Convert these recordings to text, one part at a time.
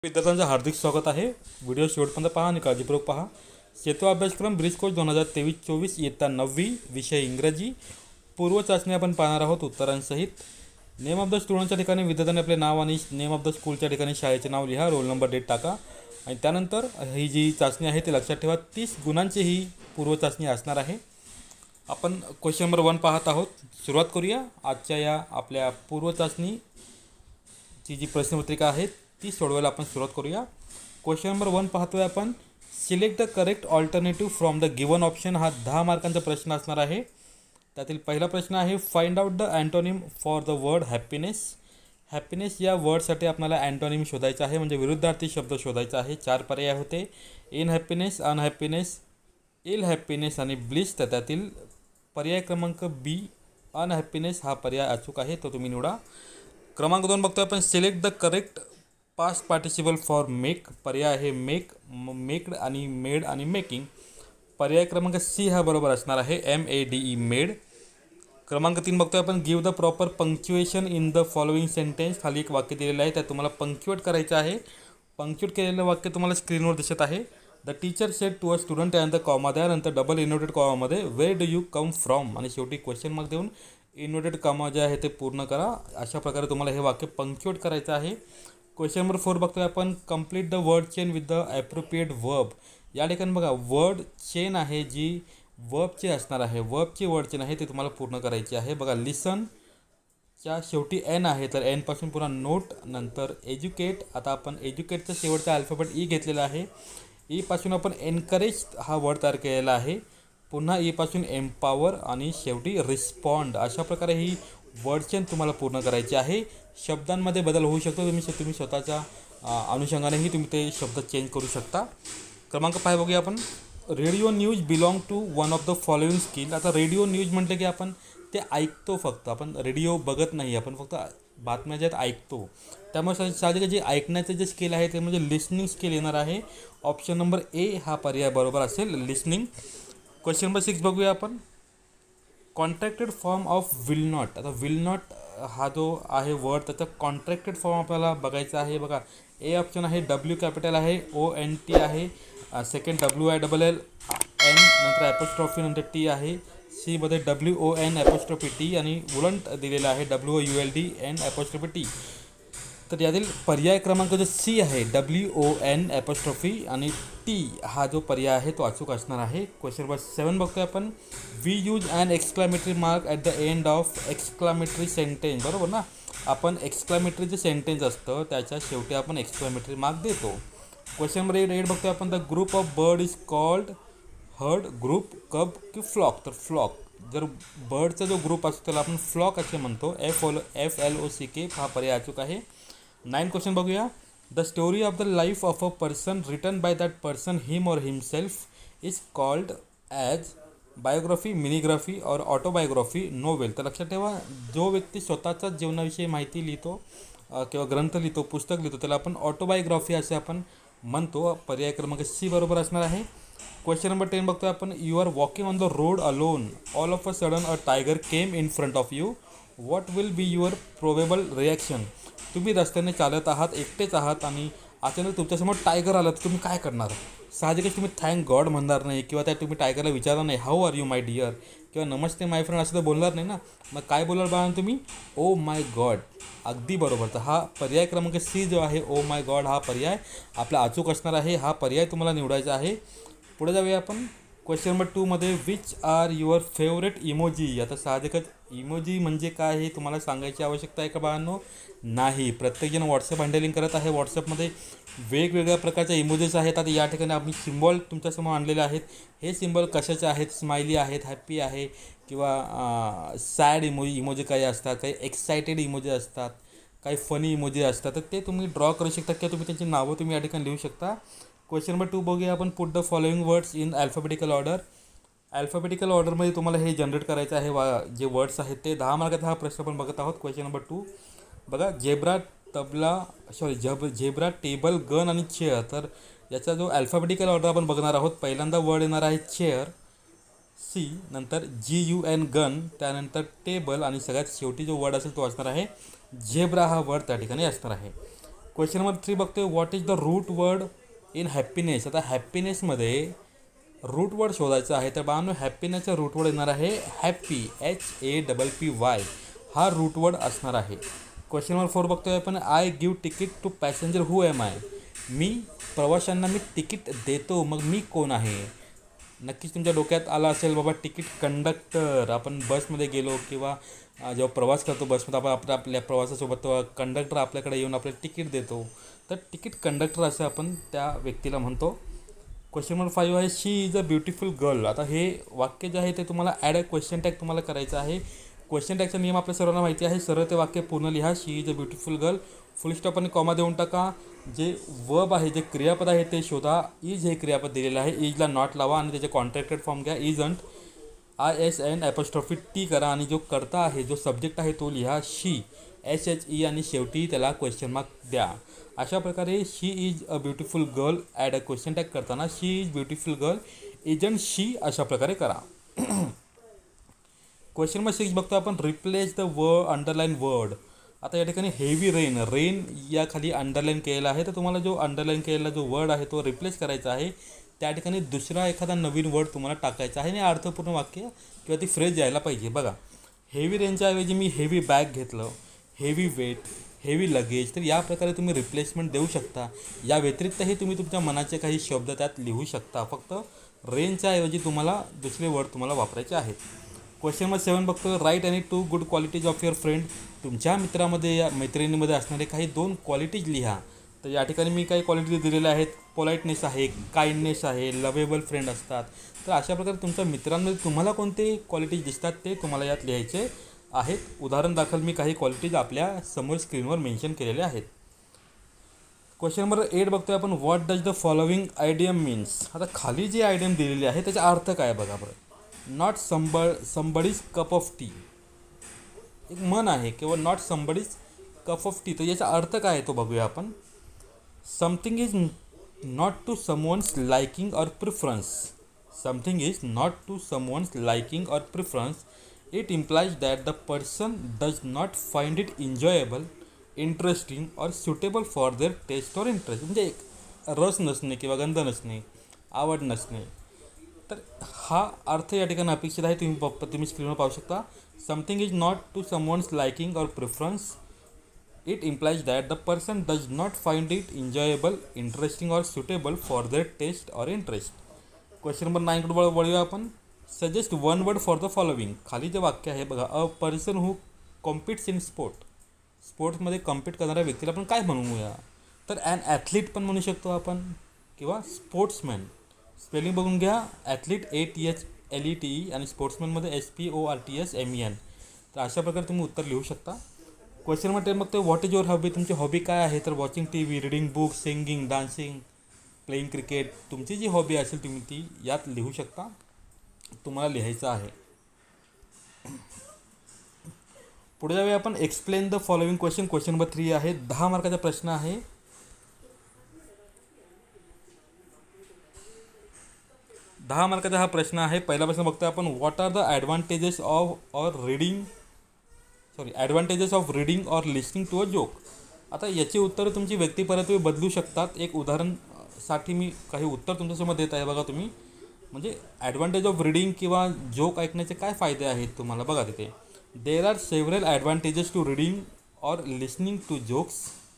विद्यार्थ्यांचं हार्दिक स्वागत आहे. व्हिडिओ शेवटपर्यंत पहा आणि काळजीपूर्वक पहा. सेतू अभ्यासक्रम ब्रिज कोर्स 2023-24 इयत्ता 9वी विषय इंग्रजी पूर्व चाचणी आपण पाहणार आहोत उत्तरांसहित. नेम ऑफ द स्टुडंटच्या ठिकाणी विद्यार्थ्यांनी आपले नाव आणि नेम ऑफ द स्कूलच्या ठिकाणी शाळेचे नाव लिहा, रोल नंबर डेट टाका आणि त्यानंतर ही जी चाचणी आहे ती लक्षात ठेवा. 30 गुणांची ही पूर्व चाचणी असणार आहे. आपण क्वेश्चन नंबर 1 पाहत आहोत. सुरुवात करूया आजच्या या आपल्या पूर्व चाचणीची जी प्रश्नपत्रिका आहे ती सोडवायला आपण सुरुवात करूया. क्वेश्चन नंबर 1 पाहतोय आपण. Select the correct alternative from the given option. हा 10 मार्कांचा प्रश्न असणार आहे. त्यातील पहिला प्रश्न आहे find out the antonym for the word happiness. Happiness या वर्डसाठी आपल्याला अँटोनिम शोधायचा आहे, म्हणजे विरुद्धार्थी शब्द शोधायचा आहे. 4 पर्याय होते, in happiness, unhappiness, ill happiness आणि ब्लिस. तर त्यातील पर्याय क्रमांक बी अनहॅपीनेस हा पर्याय अचूक आहे, तो तुम्ही निवडा. क्रमांक 2 बघतोय आपण. Select the correct past participle for make. पर्याय आहे मेक, मेक्ड आणि मेड आणि मेकिंग. पर्याय क्रमांक सी हा बरोबर असणार आहे, MADE मेड. क्रमांक 3 बघतोय आपण. Give the proper punctuation in the following sentence. खाली एक वाक्य दिलेलं आहे, त्यात तुम्हाला पंक्च्युएट करायचं आहे. पंक्च्युएट केलेलं वाक्य तुम्हाला स्क्रीनवर दिसत आहे. The teacher said to a student त्यानंतर कॉमा द्या, नंतर डबल इन्व्हर्टेड कॉमामध्ये where do you come from आणि शेवटी क्वेश्चन मार्क देऊन इन्व्हर्टेड कॉमा जे आहे ते पूर्ण करा. अशा प्रकारे तुम्हाला हे वाक्य पंक्च्युएट करायचं आहे. क्वेश्चन नंबर 4 बघतोय आपण. Complete the word chain with the appropriate verb. या ठिकाणी बघा वर्ड चेन आहे जी वर्बची असणार आहे. वर्बची वर्ड चेन आहे ती तुम्हाला पूर्ण करायची आहे. बघा लिसनच्या शेवटी एन आहे, तर एनपासून पुन्हा नोट, नंतर एज्युकेट. आता आपण एज्युकेटचा शेवटचा अल्फाबेट ई घेतलेला आहे. ईपासून आपण एनकरेज हा वर्ड तयार केलेला आहे. पुन्हा ईपासून एम्पावर आणि शेवटी रिस्पॉन्ड. अशा प्रकारे ही वर्ड चेन तुम्हाला पूर्ण करायची आहे. शब्दांमध्ये बदल होऊ शकतो, तुम्ही स्वतःच्या अनुषंगानेही तुम्ही ते शब्द चेंज करू शकता. क्रमांक 5 बघूया आपण. Radio news belong to one of the following skill. आता रेडिओ न्यूज म्हटलं की आपण ते ऐकतो, फक्त आपण रेडिओ बघत नाही, आपण फक्त बातम्या ज्यात ऐकतो. त्यामुळे साहजिक जे ऐकण्याचं जे स्किल आहे ते म्हणजे लिसनिंग स्किल येणार आहे. ऑप्शन नंबर ए हा पर्याय बरोबर असेल, लिसनिंग. क्वेश्चन नंबर 6 बघूया आपण. Contracted form of will not. आता विल नॉट हा जो आहे वर्ड त्याचा कॉन्ट्रॅक्टेड फॉर्म आपल्याला बघायचा आहे. बघा ए ऑप्शन आहे, डब्ल्यू कॅपिटल आहे, ONT आहे, सेकंड WILLN, नंतर ॲपोस्ट्रॉफी, नंतर टी आहे. सी मध्ये WON''T आणि वुलंट दिलेला आहे, WOULDN''T. तर यातील पर्याय क्रमांक जो सी आहे, WON''T आणि टी हा जो पर्याय आहे तो अचूक असणार आहे. क्वेश्चन नंबर 7 बघतोय आपण. We use an exclamatory mark at the end of exclamatory sentence. बरोबर ना, आपण एक्सक्लामेटरी जे सेंटेन्स असतं त्याच्या शेवटी आपण एक्सक्लामेटरी मार्क देतो. क्वेश्चन नंबर 8 बघतोय आपण. The group of bird is called herd, group, cub की फ्लॉक. तर फ्लॉक, जर बर्डचा जो ग्रुप असतो त्याला आपण फ्लॉक असे म्हणतो, FLOCK हा पर्याय अचूक आहे. 9 क्वेश्चन बघूया. The story of the life of a person written by that person him or himself is called as biography, minigraphy or autobiography, novel. तर लक्षात ठेवा, जो व्यक्ती स्वतःचाच जीवनाविषयी माहिती लिहितो किंवा ग्रंथ लिहितो, पुस्तक लिहितो, त्याला आपण ऑटोबायोग्राफी असे आपण म्हणतो. पर्याय क्रमांक सी बरोबर असणार आहे. क्वेश्चन नंबर 10 बघतोय आपण. You are walking on the road alone, all of a sudden a tiger came in front of you, what will be your probable reaction. तुम्ही रस्त्याने चालत आहात, एकटेच आहात आणि अचानक तुमच्यासमोर टायगर आलं, तर तुम्ही काय करणार. साहजिकच तुम्ही थँक गॉड म्हणणार नाही किंवा त्या तुम्ही टायगरला विचारणार नाही how are you my dear किंवा नमस्ते माय फ्रेंड असं तर बोलणार नाही ना. मग काय बोलणार बाळा तुम्ही, ओ माय गॉड. अगदी बरोबर. तर हा पर्याय क्रमांक सी जो आहे, ओ माय गॉड हा पर्याय आपला अचूक असणार आहे. हा पर्याय तुम्हाला निवडायचा आहे. पुढे जाऊया आपण. क्वेश्चन नंबर 2 मध्ये. Which are your favourite emoji. आता साहजिकच इमोजी म्हणजे काय हे तुम्हाला सांगायची आवश्यकता आहे का बाळांनो, नाही. प्रत्येकजण व्हॉट्सअप हँडलिंग करत आहे. व्हॉट्सअपमध्ये वेगवेगळ्या प्रकारच्या इमोजीज आहेत. आता या ठिकाणी आम्ही सिम्बॉल तुमच्यासमोर आणलेले आहेत. हे सिम्बॉल कशाचे आहेत, स्माइली आहेत, हॅप्पी आहे किंवा सॅड इमोजी काही असतात, काही एक्सायटेड इमोजी असतात, काही फनी इमोजी असतात. तर ते तुम्ही ड्रॉ करू शकता किंवा तुम्ही त्यांची नावं तुम्ही या ठिकाणी लिहू शकता. क्वेश्चन नंबर 2 बघूया आपण. Put the following words in alphabetical order. Alphabetical ऑर्डरमध्ये तुम्हाला हे जनरेट करायचं आहे. जे वर्ड्स आहेत ते 10 मार्काचा हा प्रश्न आपण बघत आहोत. क्वेश्चन नंबर 2 बघा. झेब्रा, टेबल, गन आणि चेअर. तर याचा जो अल्फाबेटिकल ऑर्डर आपण बघणार आहोत. पहिल्यांदा वर्ड येणार आहे चेअर, सी, नंतर GUN गन, त्यानंतर टेबल आणि सगळ्यात शेवटी जो वर्ड असेल तो असणार आहे झेब्रा हा वर्ड त्या ठिकाणी असणार आहे. क्वेश्चन नंबर 3 बघतोय, what is the root word in happiness. आता हॅपीनेसमध्ये रूट वर्ड शोधायचा आहे. तर बाळांनो हॅपीनेसचा रूट वर्ड येणार आहे हॅपी, HAPPY. हा रूट वर्ड असणार आहे. क्वेश्चन नंबर 4 बघतोय आपण, I give ticket to passenger who am I. मी प्रवाशांना मी तिकीट देतो, मग मी कोण आहे. नक्कीच तुमच्या डोक्यात आला असेल बाबा तिकीट कंडक्टर. आपण बसमध्ये गेलो किंवा जेव्हा प्रवास करतो बसमध्ये आपण आपल्या प्रवासासोबत कंडक्टर आपल्याकडे येऊन आपल्याला तिकीट देतो. तर तिकीट कंडक्टर असं आपण त्या व्यक्तीला म्हणतो. क्वेश्चन नंबर 5 आहे, she is a beautiful girl. आता हे वाक्य जे आहे ते तुम्हाला ॲड अ क्वेश्चन टॅग तुम्हाला करायचं आहे. क्वेश्चन टॅगचा नियम आपल्या सर्वांना माहिती आहे. सरळ ते वाक्य पूर्ण लिहा. She is a beautiful girl, full stop आणि कॉमा देऊन टाका. जे वर्ब आहे, जे क्रियापद आहे ते शोधा. इज हे क्रियापद दिलेलं आहे. इजला नॉट लावा आणि त्याचे कॉन्ट्रॅक्टेड फॉर्म घ्या. इजंट ISN ॲपॉस्ट्रॉफी T करा आणि जो कर्ता आहे, जो सब्जेक्ट आहे तो लिहा शी, SHE आणि शेवटी त्याला क्वेश्चन मार्क द्या. अशा प्रकारे she is a beautiful girl add a question tag करताना she is beautiful girl, isn't she अशा प्रकारे करा. क्वेश्चन नंबर 6 बघतो आपण, रिप्लेस द अंडरलाईन वर्ड. आता या ठिकाणी हेवी रेन, रेन या खाली अंडरलाईन केलेला आहे. तर तुम्हाला जो अंडरलाईन केलेला जो वर्ड आहे तो रिप्लेस करायचा आहे. त्या ठिकाणी दुसरा एखादा नवीन वर्ड तुम्हाला टाकायचा आहे आणि अर्थपूर्ण वाक्य किंवा ती फ्रेज यायला पाहिजे. बघा, हेवी रेनच्या ऐवजी मी हेवी बॅग घेतलं, हेवी वेट, हेवी लगेज. तर या प्रकारे तुम्ही रिप्लेसमेंट देऊ शकता. या व्यतिरिक्तही तुम्ही तुमच्या मनाचे काही शब्द त्यात लिहू शकता. फक्त रेनच्या ऐवजी तुम्हाला दुसरे वर्ड तुम्हाला वापरायचे आहेत. क्वेश्चन नंबर 7 बघतो, write any 2 good qualities of your friend. तुमच्या मित्रामध्ये या मैत्रिणीमध्ये असणारे काही 2 क्वालिटीज लिहा. तर या ठिकाणी मी काही क्वालिटीज दिलेल्या आहेत. पोलाइटनेस आहे, काइंडनेस आहे, लवेबल फ्रेंड असतात. तर अशा प्रकारे तुमच्या मित्रांमध्ये तुम्हाला कोणते क्वालिटीज दिसतात ते तुम्हाला यात लिहायचे आहेत. उदाहरण दाखल मी काही क्वालिटीज आपल्या समोर स्क्रीनवर मेन्शन केलेल्या आहेत. क्वेश्चन नंबर 8 बघतोय आपण, what does the following idiom means. आता खाली जी आयडियम दिलेली आहे त्याचा अर्थ काय बघा बरं. Not somebody's cup of tea, एक मन आहे किंवा not somebody's cup of tea. तर याचा अर्थ काय आहे तो बघूया आपण. Something is not to someone's liking or preference. Something is not to someone's liking or preference. It implies that the person does not find it enjoyable, interesting or suitable for their taste or interest. म्हणजे एक रस नसणे किंवा गंध नसणे, आवड नसणे. तर हा अर्थ या ठिकाणी अपेक्षित आहे. तुम्ही स्क्रीनवर पाहू शकता. Something is not to someone's liking or preference. It implies that the person does not find it enjoyable, interesting or suitable for their taste or interest. Question number 9 कडे वळूया आपण. Suggest one word for the following. खाली जे वाक्य आहे बघा, a person who competes in sport. स्पोर्ट्समध्ये compete करणाऱ्या व्यक्तीला आपण काय म्हणूया. तर ॲन ॲथलीट पण म्हणू शकतो आपण किंवा स्पोर्ट्समॅन. स्पेलिंग बघून घ्या. ॲथलीट ATHLETE आणि स्पोर्ट्समॅनमध्ये SPORTSMEN. तर अशा प्रकारे तुम्ही उत्तर लिहू शकता. क्वेश्चन नंबर 10 बघतो, व्हॉट इज युअर हॉबी. तुमची हॉबी काय आहे. तर watching TV, reading book, singing, dancing, playing cricket. तुमची जी हॉबी असेल तुम्ही ती यात लिहू शकता. तुम्हाला लिहायचं आहे. पुढे जाऊया आपण. Explain the following question. Question number 3 आहे. 10 मार्काचा प्रश्न आहे. 10 मार्काचा हा प्रश्न आहे. पहिला प्रश्न बघतोय आपण, what are the advantages of reading or listening to a joke. आता याची उत्तरं तुमची व्यक्तिपरत्वे बदलू शकतात. एक उदाहरणसाठी मी काही उत्तर तुमच्यासमोर देत आहे. बघा तुम्ही, म्हणजे ॲडव्हान्टेज ऑफ रीडिंग किंवा जोक ऐकण्याचे काय फायदे आहेत तुम्हाला. बघा तिथे, there are several advantages to reading or listening to jokes.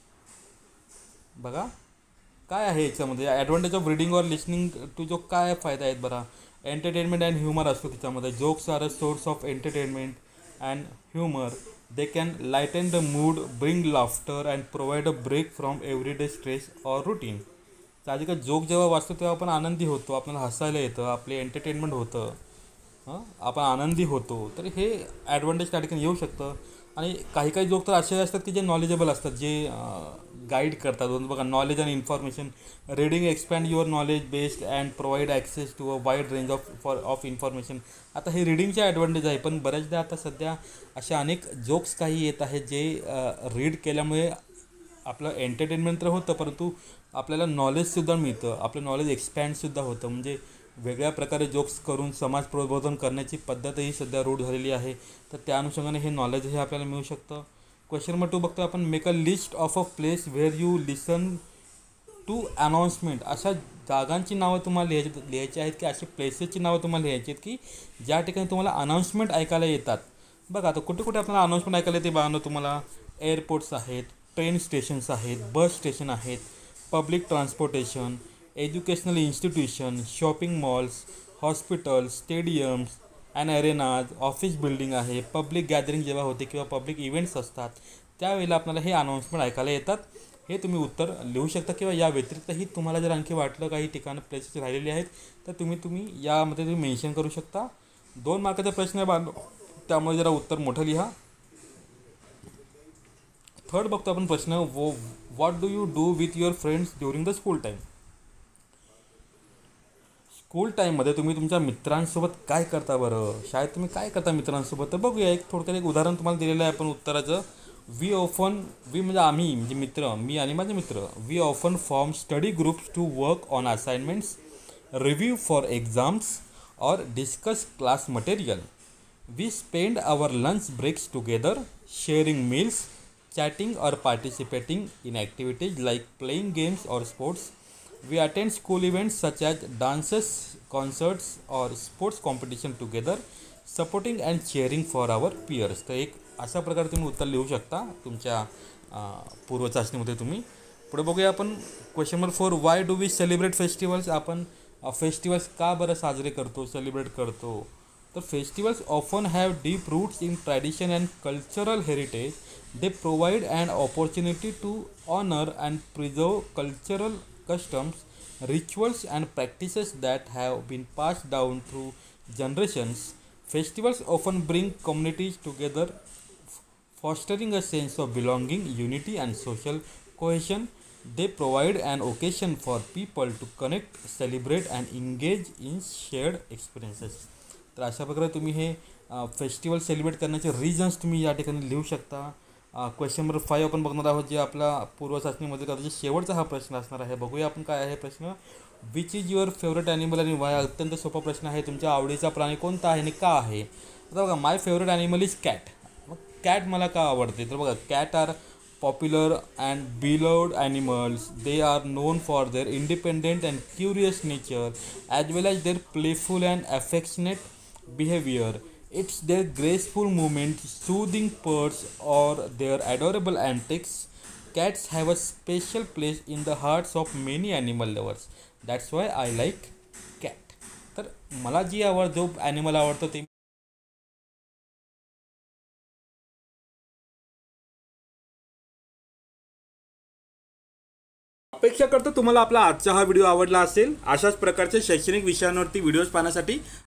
बघा काय आहे याच्यामध्ये. Advantage of reading or listening to joke काय फायदे आहेत बघा. एंटरटेनमेंट अँड ह्युमर असतो त्याच्यामध्ये. Jokes are a source of entertainment and humour. They can lighten the mood, bring laughter and provide a break from everyday stress or routine. साहजिकच joke जेव्हा वाचतो तेव्हा आपण आनंदी होतो, आपल्याला हसायला येतं, आपले एंटरटेनमेंट होतं, आपण आनंदी होतो. तर हे ॲडव्हान्टेज त्या ठिकाणी येऊ शकतं. आणि काही जोक तर असे असतात की जे नॉलेजेबल असतात, जे गाईड करतात. बघा, knowledge and information. Reading expand your knowledge based and provide access to a wide range of information. आता हे रीडिंगचे ॲडव्हान्टेज आहे. पण बऱ्याचदा आता सध्या अशा अनेक जोक्स काही येत आहेत जे रीड केल्यामुळे आपलं एंटरटेनमेंट तर होतं, परंतु आपल्याला नॉलेजसुद्धा मिळतं, आपलं नॉलेज एक्सपॅन्डसुद्धा होतं. म्हणजे वेगळ्या प्रकारे जोक्स करून समाज प्रबोधन करण्याची पद्धतही सध्या रूढ झालेली आहे. तर त्या अनुषंगाने हे नॉलेज हे आपल्याला मिळू शकतं. क्वेश्चन नंबर 2 बघतो आपण, make a list of a place where you listen to announcement. अशा जागांची नावं तुम्हाला लिहायची आहेत की अशी प्लेसेसची नावं तुम्हाला लिहायची आहेत की ज्या ठिकाणी तुम्हाला अनाउन्समेंट ऐकायला येतात. बघा आता कुठे कुठे आपल्याला अनाउन्समेंट ऐकायला येते बाळांनो तुम्हाला. एअरपोर्ट्स आहेत, ट्रेन स्टेशन्स आहेत, बस स्टेशन आहेत, public transportation, educational institution, shopping malls, hospitals, stadiums and arenas, office building आहे. पब्लिक गॅदरिंग जेव्हा होते किंवा पब्लिक इव्हेंट्स असतात त्यावेळेला आपल्याला हे अनाउन्समेंट ऐकायला येतात. हे तुम्ही उत्तर लिहू शकता किंवा या व्यतिरिक्तही तुम्हाला जर आणखी वाटलं काही ठिकाणं प्लेसेस राहिलेली आहेत तर तुम्ही यामध्ये तुम्ही मेन्शन करू शकता. 2 मार्काचा प्रश्न आहे बाळांनो, त्यामुळे जरा उत्तर मोठं लिहा. थर्ड बघतो आपण प्रश्न, what do you do with your friends during the school time. School टाईममध्ये तुम्ही तुमच्या मित्रांसोबत काय करता बरं. शाळेत तुम्ही काय करता मित्रांसोबत, तर बघूया एक थोडक्यात एक उदाहरण तुम्हाला दिलेलं आहे आपण उत्तराचं. वी म्हणजे आम्ही म्हणजे मित्र, मी आणि माझे मित्र, we often form study groups to work on assignments, review for exams or discuss class material. We spend our lunch breaks together, sharing meals, chatting or participating in activities like playing games or sports. We attend school events such as dances, concerts or sports competition together, supporting and cheering for our peers. तर एक अशा प्रकारे तुम्ही उत्तर लिहू शकता तुमच्या पूर्व चाचणीमध्ये. तुम्ही पुढे बघूया आपण question number 4, why do we celebrate festivals. आपण फेस्टिवल्स का बरं साजरे करतो, सेलिब्रेट करतो. तर festivals often have deep roots in tradition and cultural heritage. They provide an opportunity to honor and preserve cultural customs, rituals and practices that have been passed down through generations. Festivals often bring communities together, fostering a sense of belonging, unity and social cohesion. They provide an occasion for people to connect, celebrate and engage in shared experiences. तर अशा प्रकारे तुम्ही हे festival celebrate करण्याचे reasons तुम्ही या ठिकाणी लिहू शकता. क्वेश्चन नंबर 5 आपण बघणार आहोत, जे आपला पूर्व चाचणीमध्ये का शेवटचा हा प्रश्न असणार आहे. बघूया आपण काय आहे प्रश्न. Which is your favourite animal आणि वाय. अत्यंत सोपा प्रश्न आहे. तुमच्या आवडीचा प्राणी कोणता आहे आणि का आहे. आता बघा, my favourite animal is cat. मग कॅट मला का आवडते, तर बघा, cat are popular and beloved animals. They are known for their independent and curious nature as well as their playful and affectionate behaviour. It's their graceful movements, soothing purrs, or their adorable antics. Cats have a special place in the hearts of many animal lovers. That's why I like cat. तर मला जो animal आवडतो ते अपेक्षा करतो तुम्हाला आपला आजचा हा व्हिडिओ आवडला असेल. अशाच प्रकारचे शैक्षणिक विषयांवरती व्हिडिओज पाहण्यासाठी